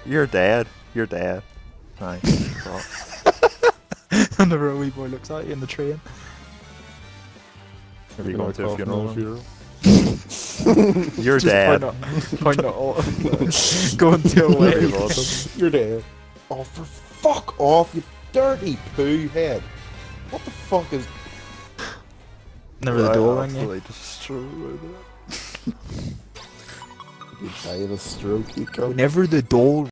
You're dead. You're dead. Nice. And the wee boy looks at you in the train. Are you going to a funeral? You're You're dead. Point at all. Going to a Very way. well. You're dead. Oh, for fuck off, you dirty poo head. What the fuck is... Never the door rang you. Absolutely destroyed it. You die of a stroke, you cunt. Whenever the door